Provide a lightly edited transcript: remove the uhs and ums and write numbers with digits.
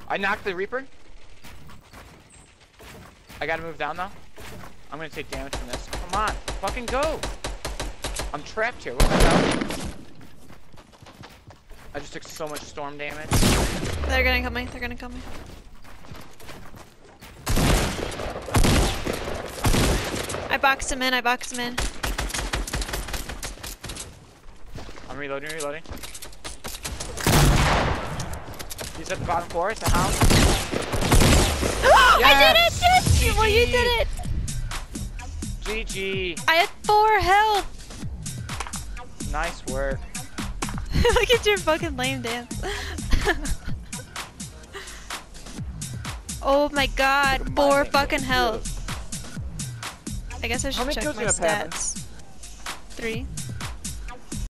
I knocked the Reaper. I gotta move down though. I'm gonna take damage from this. Come on, fucking go! I'm trapped here. What the hell? I just took so much storm damage. They're gonna come me. They're gonna come me. I boxed him in. I boxed him in. I'm reloading. He's at the bottom floor. It's the house. Yes! I did it! GG. Well, you did it! GG. I had 4 health! Nice work. Look at your fucking lame dance. Oh my god, 4 fucking health. I guess I should check my stats. 3.